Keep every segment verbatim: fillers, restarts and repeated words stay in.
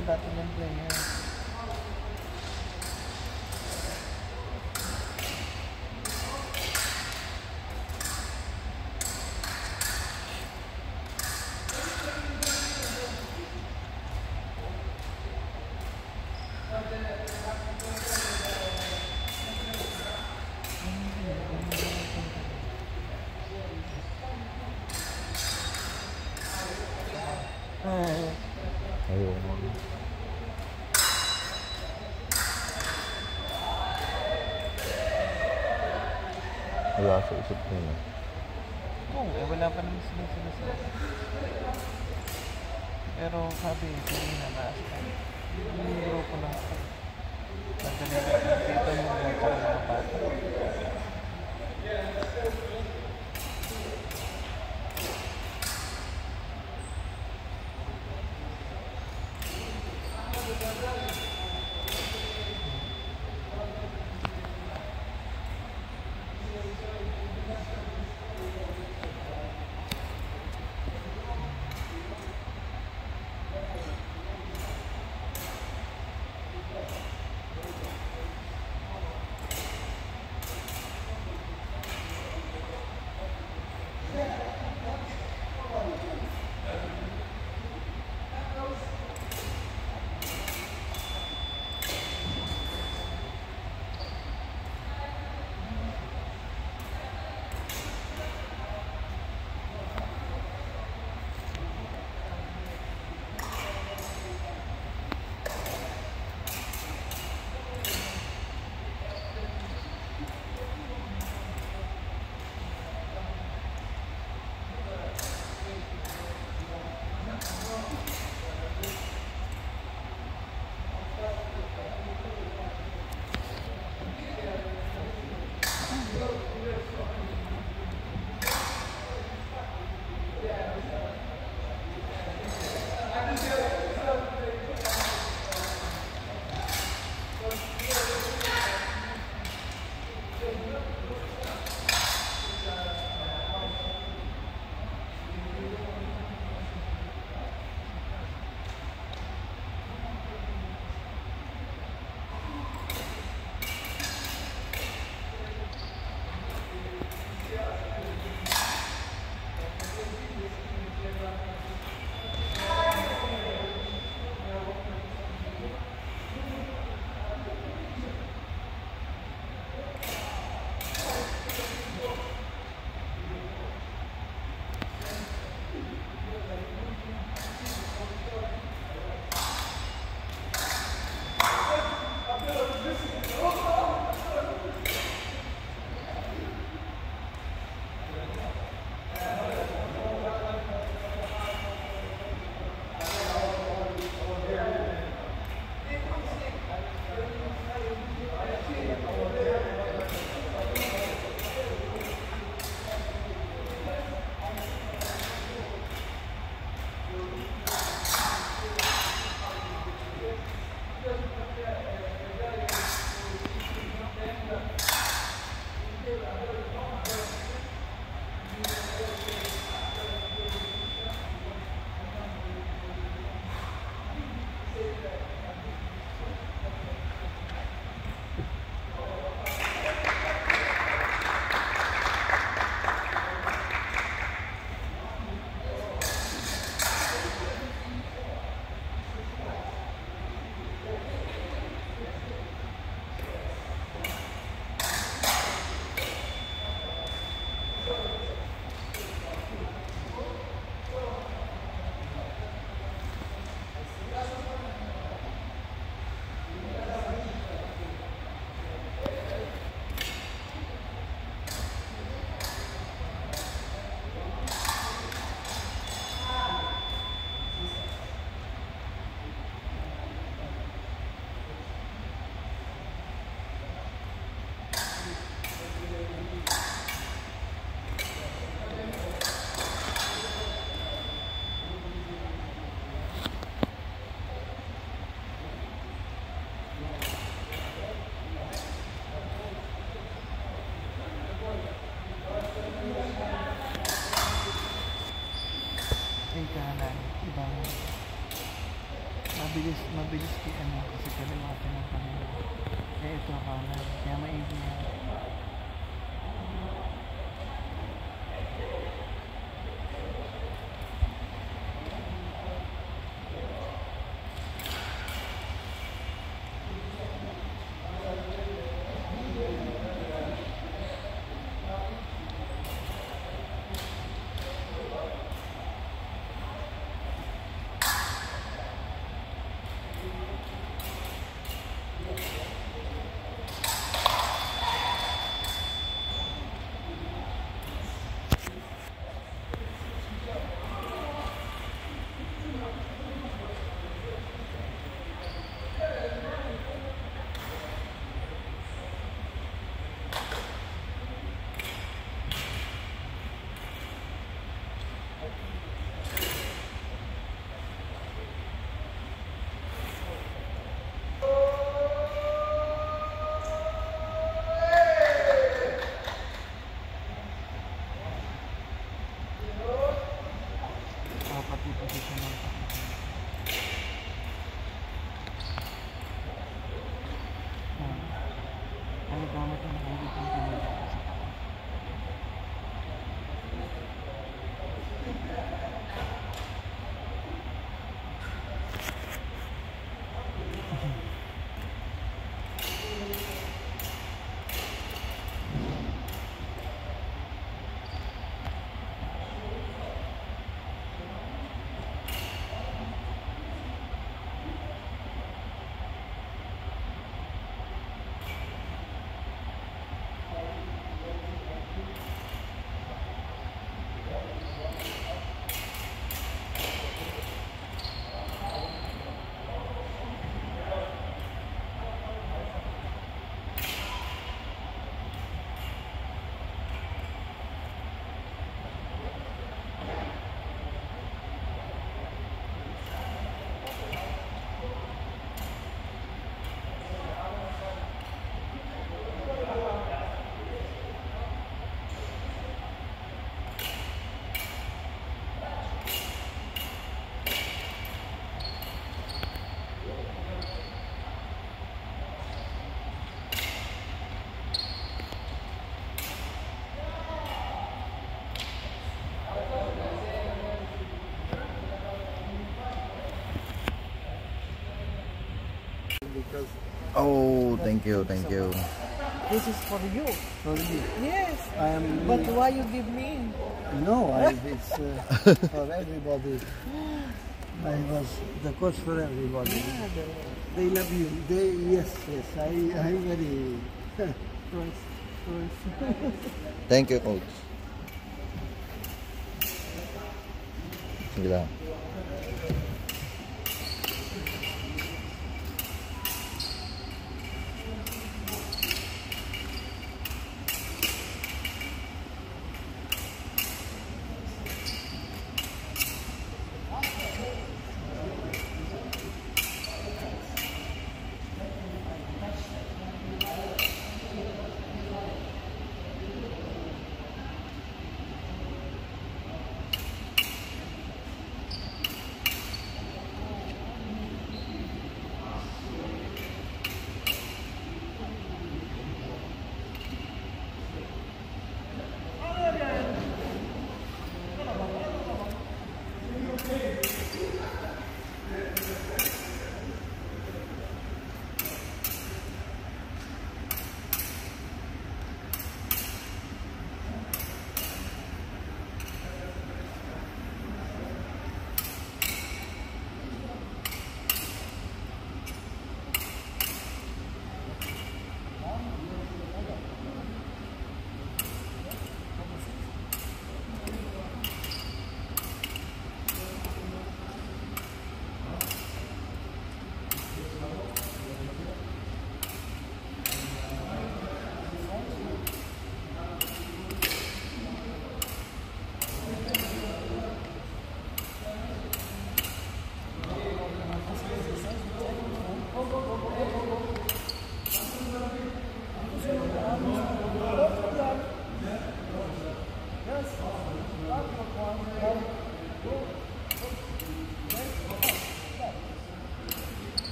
mga dati niyang player. Ayaw mo. Wala sa isip ko yun. Oo, eh wala pa naman sila sila sila. Pero sabi, hindi na naas ka. Yung grupo lang ako. Nagdaligat ng dito mo lang para mga bata. mabilis, mabilis kay ano, kasi kaliwatan ng kanila. Kaya ito kanan, kaya maigi yan. Because Oh, thank you, thank you. This is for you. for me, Yes. I am. But why you give me? No, I, it's uh, for everybody. I was the coach for everybody. Yeah, they, they love you. They, yes, yes. I, I'm very. First, first. Thank you, coach. Sige lang.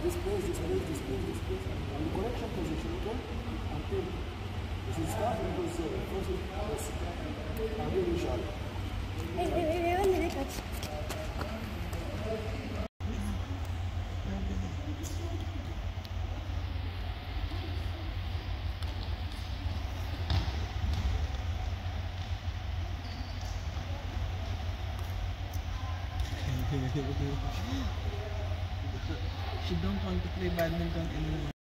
This place, this place, this place, this place. And the correction position, okay? Until this is start because uh, first yes. And then inshallah. Wait, wait, wait, wait, one minute, coach. She don't want to play badminton anymore.